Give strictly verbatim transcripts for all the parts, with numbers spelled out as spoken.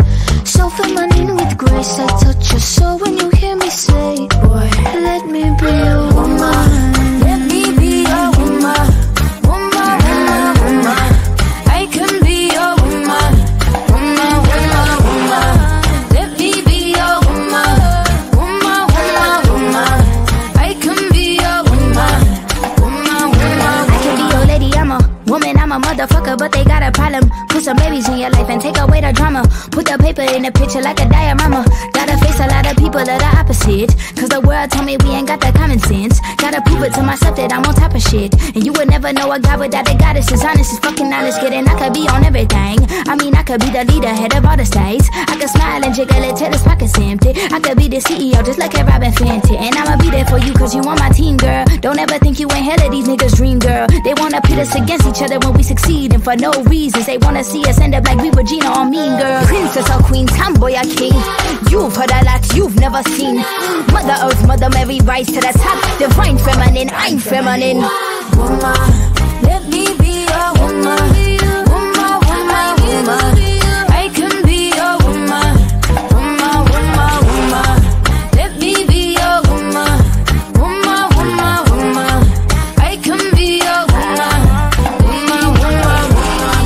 So feminine with grace, I touch your soul when you hear me say, boy, let me be a woman. Let me be a woman. Woman, woman, woman. I can be a woman. Woman, woman, woman. Let me be a woman. Woman, woman, woman. I can be a woman. Woman, woman, woman. I can be your lady, I'm a woman, I'm a motherfucker, but they got a problem. Put some babies in your life and take away the drama. Put the paper in the picture like a diorama. Gotta face a lot of people that are opposite, cause the world told me we ain't got that common sense. Gotta prove it to myself that I'm on top of shit. And you would never know a God without a goddess. As honest as fucking honest, kidding. I could be on everything. I mean, I could be the leader, head of all the states. I could smile and jiggle it till his pockets empty. I could be the C E O just like a Robin Fenty. And I'ma be there for you cause you on my team, girl. Don't ever think you ain't hell of these niggas' dream, girl. They wanna pit us against each other when we succeed, and for no reasons. They wanna see us end up like we Regina or Mean Girl. Princess or queen, tomboy or king. You've heard a lot you've never seen. Mother Earth, Mother Mary, rise to the top. Divine feminine, I'm feminine. Woman, let me be a woman. Woman, woman, woman. I can be a woman. Woman, woman, woman. Let me be a woman. Woman, woman, woman. I can be a woman. Woman, woman, woman.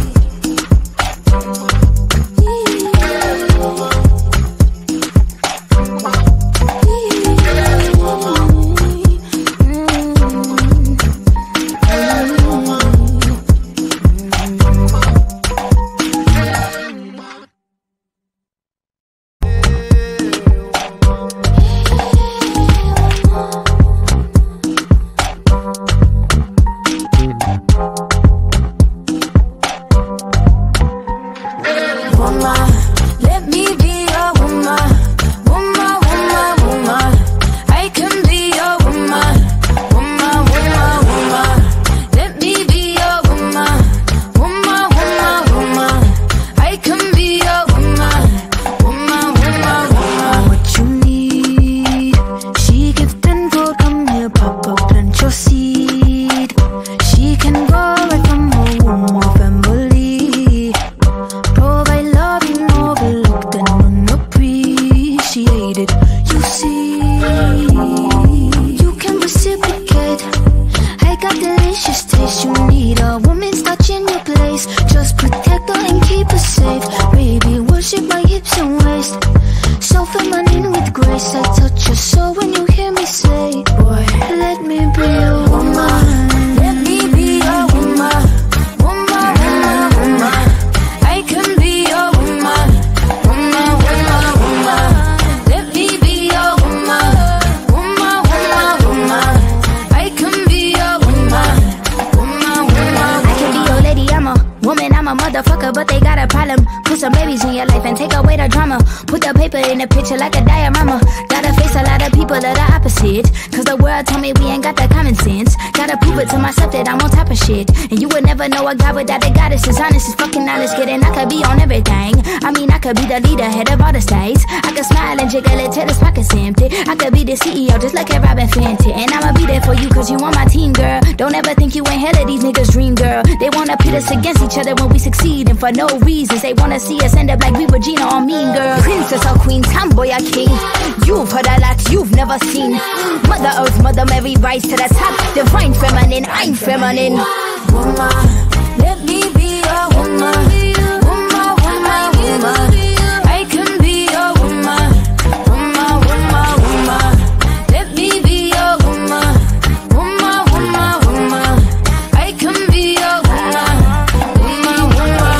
Know a God without a goddess. As honest as fucking honest, kidding. I could be on everything. I mean, I could be the leader, head of all the states. I could smile and jiggle it till his pockets empty. I could be the C E O just like a Robin Fenty. And I'ma be there for you cause you on my team, girl. Don't ever think you ain't hell of these niggas' dream, girl. They wanna pit us against each other when we succeed, and for no reasons. They wanna see us end up like we Regina or Mean Girl. Princess or queen, tomboy or king. You've heard a lot you've never seen. Mother Earth, Mother Mary, rise to the top. Divine feminine, I'm feminine. Woman, let me be a woman. Woman, woman, woman. I can be a woman. Woman, woman, woman. Let me be a woman. Woman, woman, woman. I can be a woman. Woman, woman,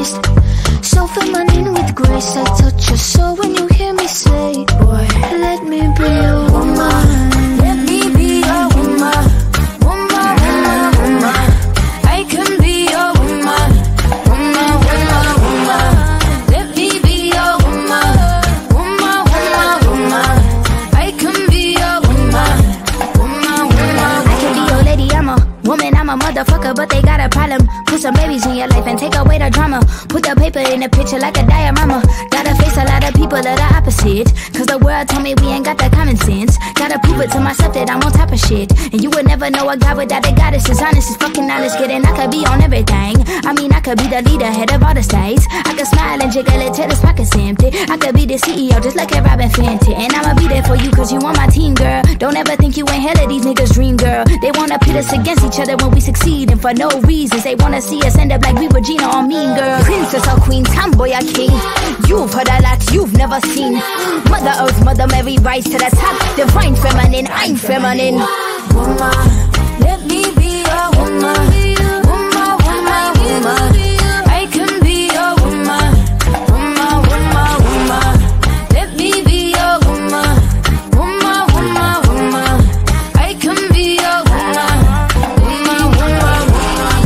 waist. So feminine with grace, I touch your soul when you hear me say, boy, let me be a woman. Let me be a woman. Woman, woman, woman. I can be a woman. Woman, woman, woman. Let me be a woman. Woman, woman, woman. I can be a woman. Woman, woman, woman. I can be your lady, I'm a woman, I'm a motherfucker, but they got a problem. Put some babies in your life and take away the drama. Put the paper in the picture like a diorama. Gotta face a lot of people that are opposite, cause the world told me we ain't got that common sense. Gotta prove it to myself that I'm on top of shit. And you would never know a guy without a goddess. Is honest, is fucking honest, kidding. I could be on everything. I mean, I could be the leader, head of all the states. I could smile and jiggle it till his pockets empty. I could be the C E O just like a Robin Fenty. And I'ma be there for you cause you on my team, girl. Don't ever think you ain't hell of these niggas' dream, girl. They wanna pit us against each other when we succeed, and for no reasons. They wanna see us end up like we were Gina or Mean Girl. Princess or queen, tomboy or king. You've heard a lot you've never seen. Mother Earth, Mother Mary, rise to the top. Divine feminine, I'm feminine. Woman, let me be a woman. Woman, woman, woman. I can be a woman. Woman, woman, woman. Let me be a woman. Woman, woman, woman. I can be a woman. Woman, woman, woman.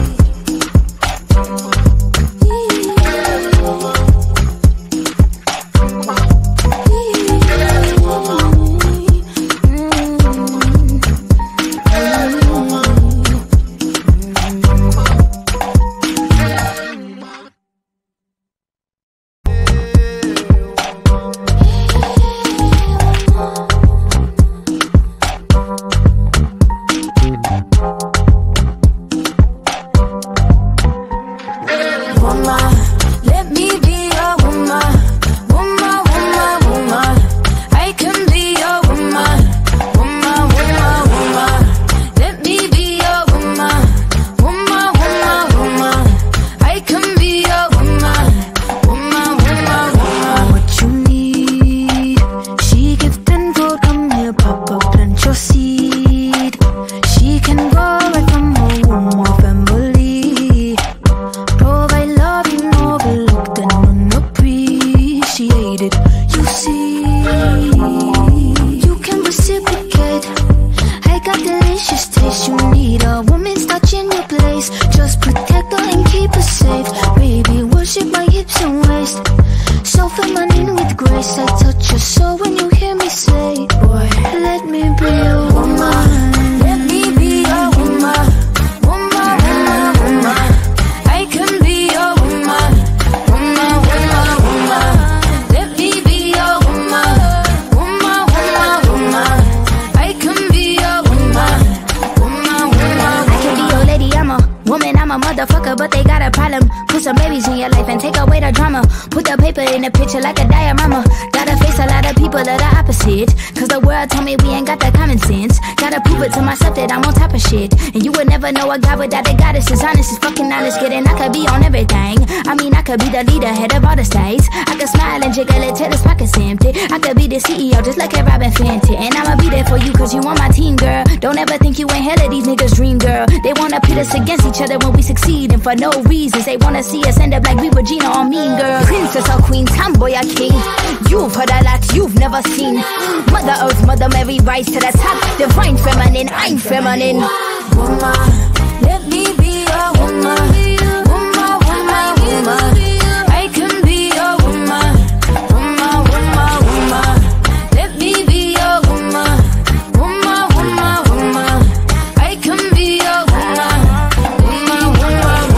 Know a guy without a goddess. Is honest, is fucking honest, kidding. I could be on everything. I mean, I could be the leader, head of all the states. I could smile and jiggle it till his pockets empty. I could be the C E O just like a Robin Fenty. And I'ma be there for you cause you on my team, girl. Don't ever think you ain't hell of these niggas' dream, girl. They wanna pit us against each other when we succeed, and for no reasons. They wanna see us end up like we were Gina or Mean Girl. Princess or queen, tomboy or king. You've heard a lot you've never seen. Mother Earth, Mother Mary, rise to the top. Divine feminine, I'm feminine. Woman, let me be a woman. Woman, woman, woman. I can be a woman. Woman, woman, woman. Let me be a woman. Woman, woman, woman. I can be a woman. Woman, woman,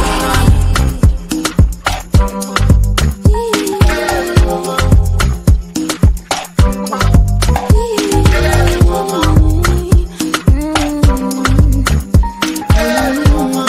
woman.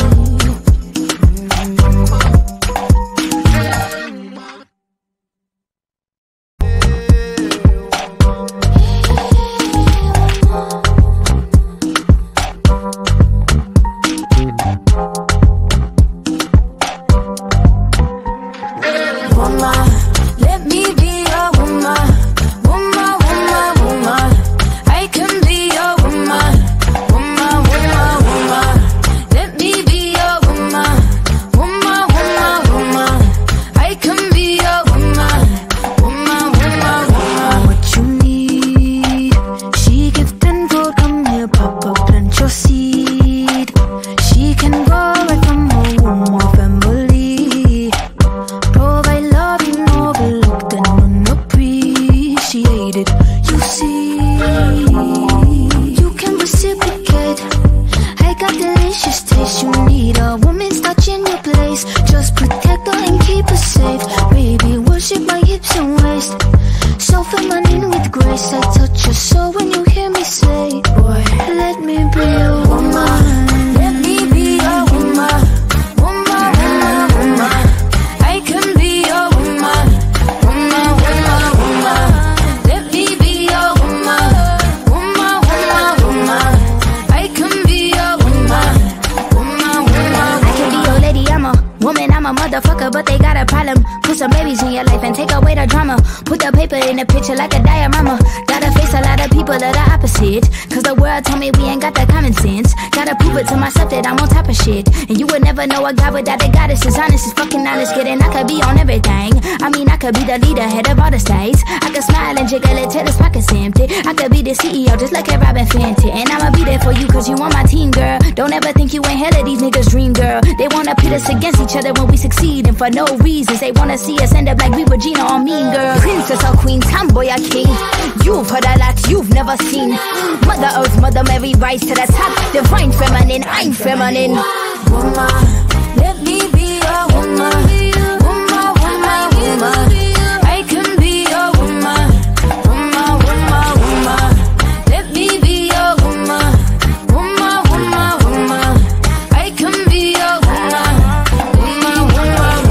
a motherfucker, but they got a problem. Put some babies in your life and take away the drama. Put the paper in the picture like a diorama. Gotta face a lot of people that are opposite, cause the world told me we ain't got that common sense. Gotta prove it to myself that I'm on top of shit. And you would never know a guy without a goddess. As honest as fucking honest, kidding. I could be on everything. I mean, I could be the leader, head of all the states. I could smile and jiggle it till his pockets empty. I could be the C E O just like a Robin Fenty. And I'ma be there for you cause you on my team, girl. Don't ever think you ain't hell of these niggas' dream, girl. They wanna pit us against each other when we succeed, and for no reasons. They wanna see us end up like we were Gina or Mean Girl. Princess or queen, tomboy or king. You've heard a lot you've never seen. Mother Earth, Mother Mary, rise to the top. Divine feminine, I'm feminine. Woman, let me be a woman. Woman, woman, woman. I can be a woman. Woman, woman, woman. Let me be a woman. Woman, woman, woman. I can be a woman. Woman, woman,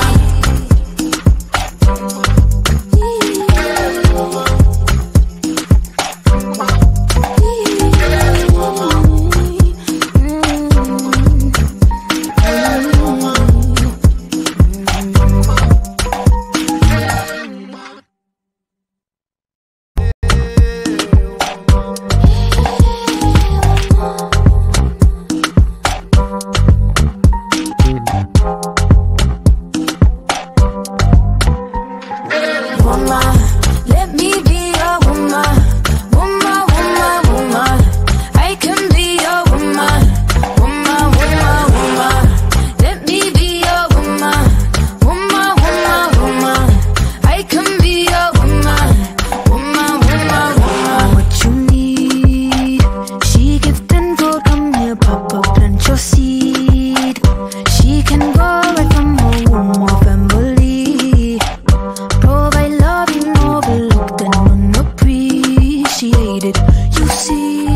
you see,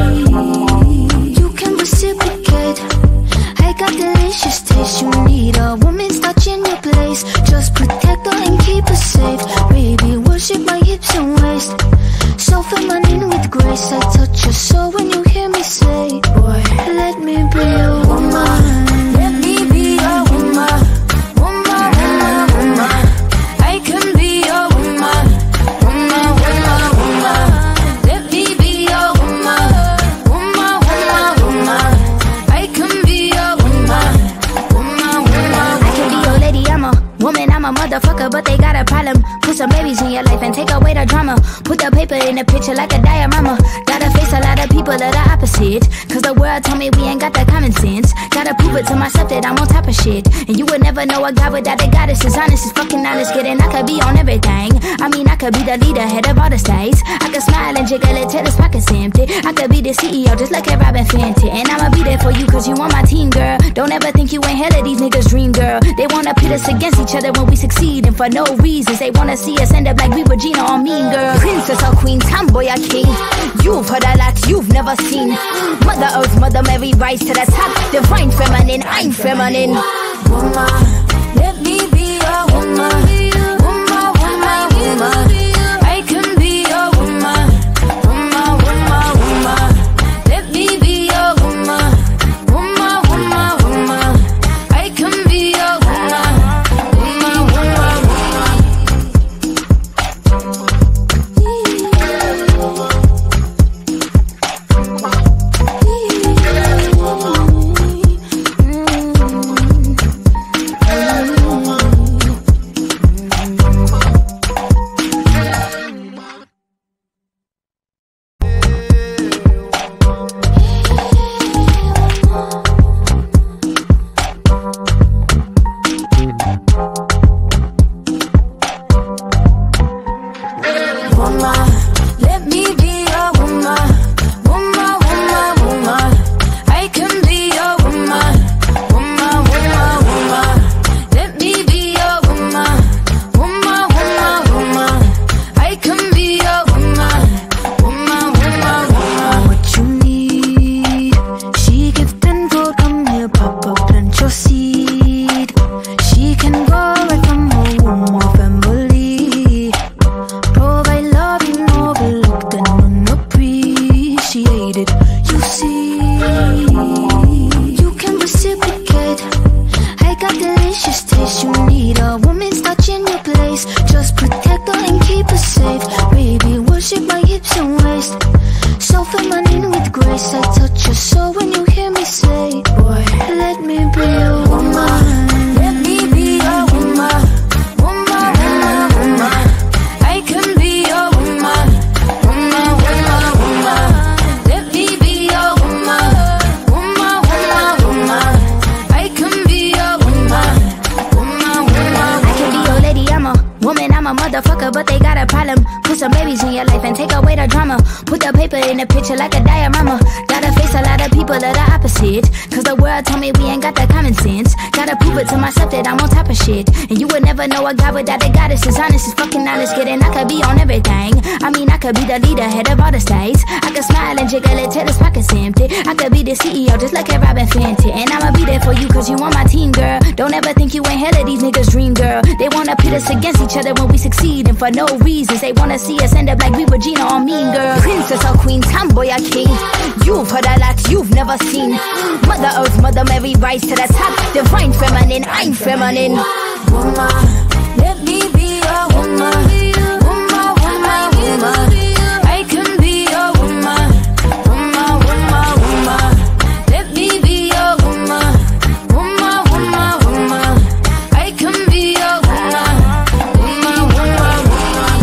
you can reciprocate. I got delicious taste. You need a woman's touch in your place. Just protect her and keep her safe. Baby, worship my hips and waist. So feminine with grace. I touch your soul when you hear me say, boy, let me be a woman. let me be a woman. Woman, woman, woman. I can be a woman. Woman, woman, woman. Let me be a woman. Woman, woman, woman. I can be a woman. Woman, woman, I can be your lady, I'm a woman, I'm a motherfucker, but they got a problem. Put some babies in your life and take away the drama. Put the paper in the picture like a diorama. Gotta face a lot of people that are opposite, cause the world told me we ain't got that common sense. Gotta prove it to myself that I'm on top of shit. And you would never know a guy without a goddess. As honest as fucking honest, kidding. I could be on everything. I mean, I could be the leader, head of all the states. I could smile and jiggle it till his pockets empty. I could be the C E O just like a Robin Fenty. And I'ma be there for you cause you on my team, girl. Don't ever think you ain't hell of these niggas' dream, girl. They wanna pit us against each other when we succeed, and for no reasons. They wanna see us end up like we were Gina or Mean Girl. Princess or queen, tomboy or king. You've heard a lot you've never seen. Mother Earth, Mother Mary, rise to the top. Divine feminine, I'm feminine. woman. Let me be a woman. Woman, woman, woman. I can be a woman. Woman, woman, woman. Let me be a woman. Woman, woman, woman. I can be a woman. Woman, woman, delicious taste. You need a woman's touch in your place. Just protect her and keep her safe. Baby, worship my hips and waist. So feminine with grace. I touch your soul when you hear me say, boy, let me be a woman. Let me be a woman. Woman, woman, woman. I can be a woman. Woman, woman, woman. Let me be a woman. Woman, woman, woman. I can be a woman. Woman, woman, woman. I can be your lady, I'm a woman, I'm a motherfucker, but they got a problem. Put some babies in your life and take away the drama. Put the paper in the picture like a diorama. Gotta face a lot of people that are opposite, cause the world told me we ain't got that common sense. Gotta prove it to myself that I'm on top of shit. And you would never know a guy without a goddess is honest as fucking honest. Kidding, I could be on everything. I mean, I could be the leader, head of all the states. I could smile and jiggle it till his pockets empty. I could be the C E O just like a Robin Fenty. And I'ma be there for you cause you on my team, girl. Don't ever think you ain't hell of these niggas' dream, girl. They wanna pit us against each other when we succeed, and for no reasons. They wanna see us end up like we were Gina or Mean Girl. Princess or queen, tomboy or king. You've heard a lot you've never seen. Mother Earth, Mother Mary, rise to the top. Divine feminine, I'm feminine. Woman, let me be a woman. Woman, woman, woman. I can be a woman. Woman, woman, woman. Let me be a woman. Woman, woman, woman. I can be a woman. Woman, woman, woman.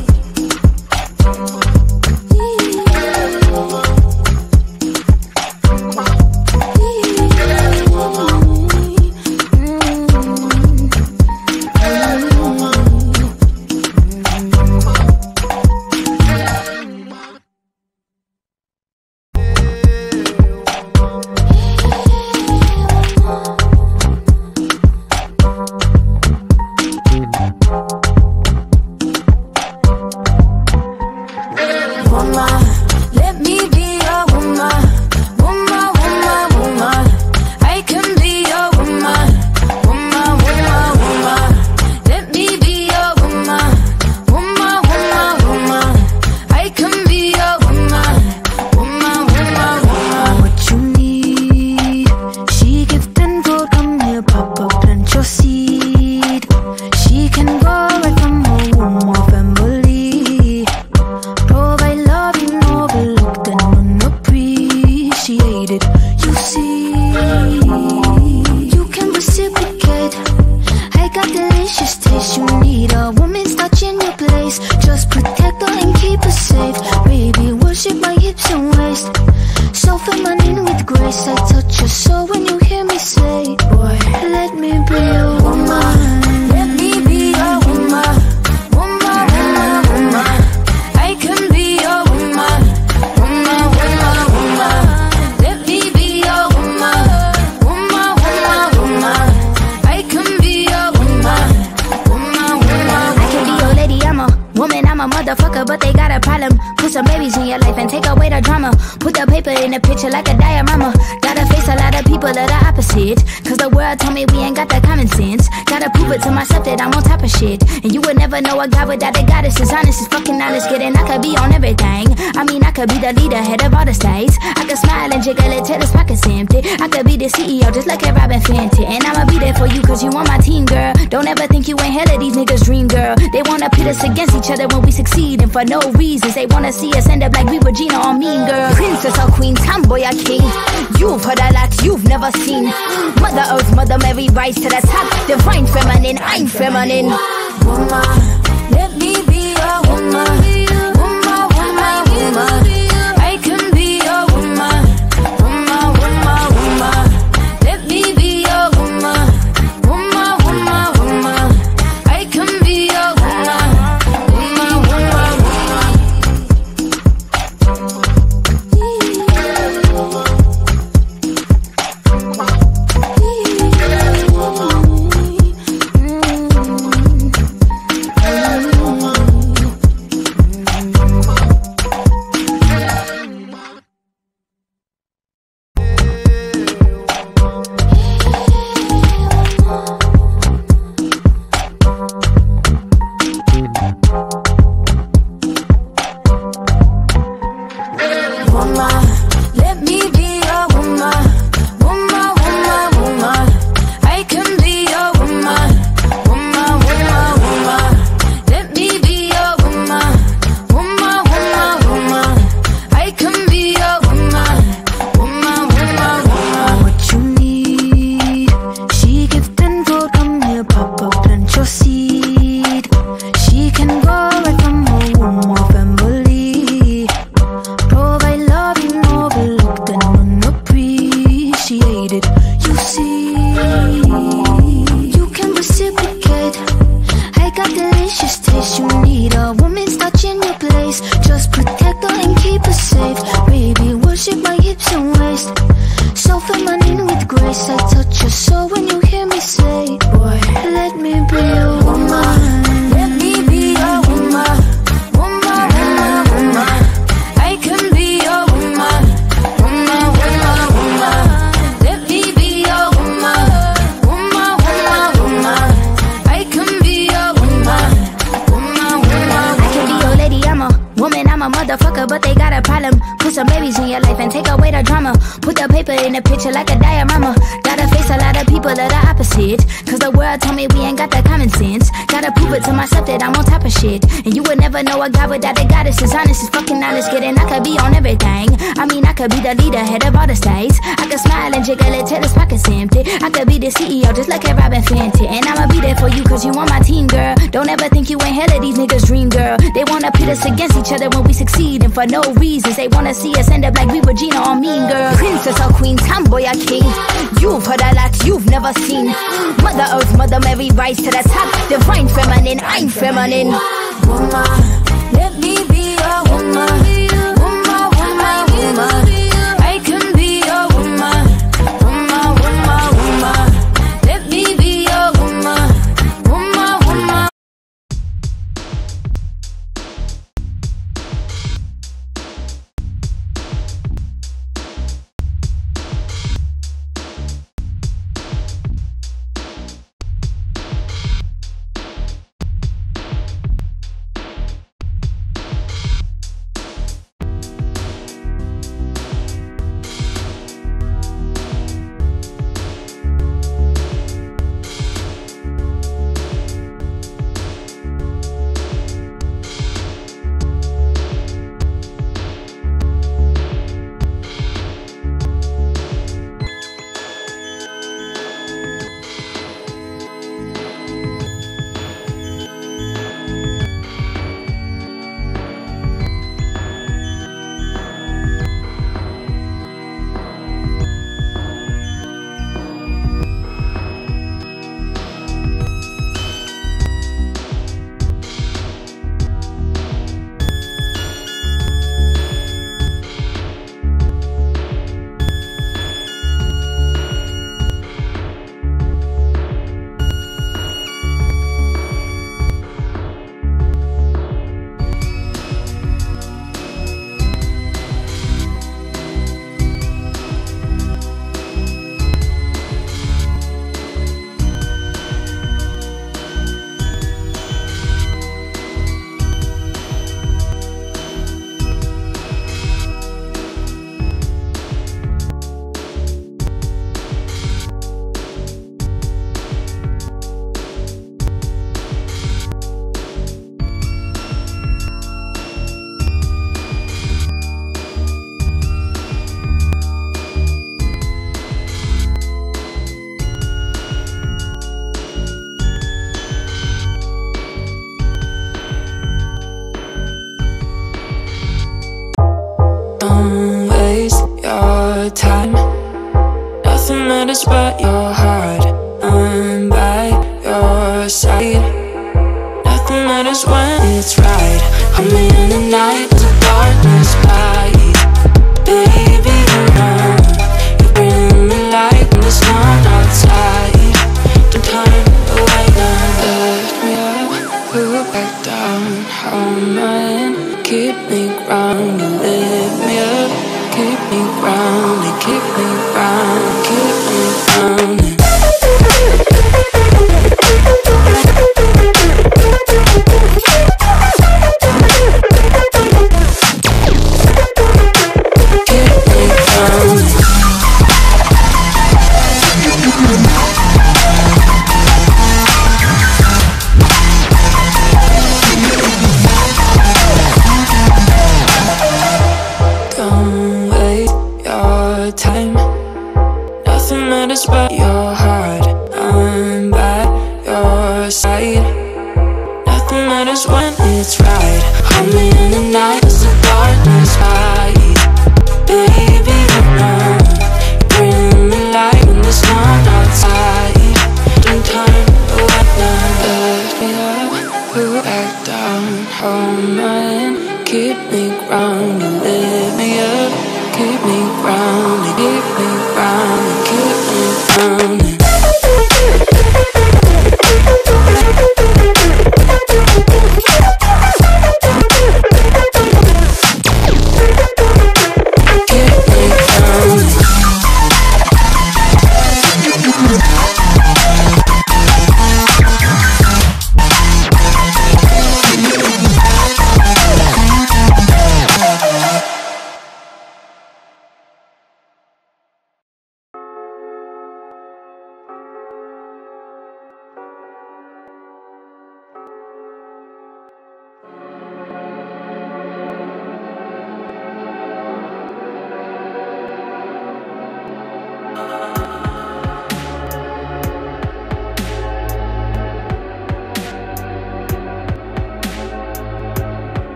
Woman, let me be a woman. Woman, woman, woman. I can be a woman. Woman, woman, woman. Let me be a woman. Woman, woman, woman. I can be a woman. Woman, woman, woman. What you need, she give tenfold. Come here, Papa, plant your seed. She can go right from her womb or family. Provide love you overlooked and unappreciated. You see, you can reciprocate. I got delicious taste. You need a woman's touch in your place. Just protect her and keep her safe. Baby, worship my hips and waist. So feminine with grace. I touch your soul when you hear me say, boy, let me be a woman. Let me be a woman. Woman, woman, woman. I can be a woman. Woman, woman, woman. Let me be a woman. Woman, woman, woman. I can be a woman. Woman, woman, I can be your lady, I'm a woman, I'm a motherfucker, but they got a problem. Put some babies in your life and take away the drama. Put the paper in the picture like a diorama. Gotta face a lot of people that are opposite, cause the world told me we ain't got that common sense. Gotta prove it to myself that I'm on top of shit. And you would never know a guy without a goddess is honest as fucking honest. Kidding, I could be on everything. I mean, I could be the leader, head of all the states. I could smile and jiggle it till his pockets empty. I could be the C E O just like a Robin Fenty. And I'ma be there for you cause you on my team, girl. Don't ever think you ain't hell of these niggas' dream, girl. They wanna pit us against each other when we succeed, and for no reasons. They wanna see us end up like we were Gina or Mean Girl. Princess or queen, tomboy or king. You've heard a lot you've never seen. Mother Earth, Mother Mary, rise to the top. Divine feminine, I'm feminine. woman. Let me be a woman. Woman, woman, woman. I can be a woman. Woman, woman, woman. Let me be a woman. Woman, woman, woman. I can be a woman. Woman, woman, woman. delicious taste. You need a woman's touch in your place. Just protect her and keep her safe. Baby, worship my hips and waist. So feminine with grace. I touch your soul when you hear me say, boy, let me be a woman. Let me be a woman. Woman, woman, woman. I can be a woman. Woman, woman, woman. Let me be a woman. Woman, woman, woman. I can be a woman. Woman, woman, woman. I can be your lady, I'm a woman, I'm a motherfucker, but they got a problem. Put some babies in your life and take away the drama. Put the paper in the picture like a diorama. Gotta face a lot of people that are opposite, cause the world told me we ain't got that common sense. Gotta prove it to myself that I'm on top of shit. And you would never know a guy without a goddess. Is honest, is fucking honest, kidding. I could be on everything. I mean, I could be the leader, head of all the states. I could smile and jiggle it till his pockets empty. I could be the C E O just like a Robin Fenty. And I'ma be there for you cause you on my team, girl. Don't ever think you ain't hell of these niggas' dream, girl. They wanna pit us against each other when we succeed, and for no reasons. They wanna see us end up like we Regina or Mean Girl. Princess or queen, tomboy or king. You've heard a lot you've never seen. Mother Earth, Mother Mary, rise to the top. Divine feminine, I'm feminine. Woman, let me be a woman. Woman, woman, woman. I can be a woman. Woman, woman, woman. Let me be a woman. Woman, woman. Don't waste your time. Nothing matters but your heart. I'm by your side. Nothing matters when it's right. I'm in the night, the darkness light. Baby, you know you bring me light when the sun outside. Don't turn away now. Lift me up, put back down. Hold my hand, keep me grounded. Lift me up, keep me grounded. Keep me grounded, keep me grounded. Don't waste your time. Nothing matters but your heart. I'm by your side. Nothing matters when it's right. I'm in the night.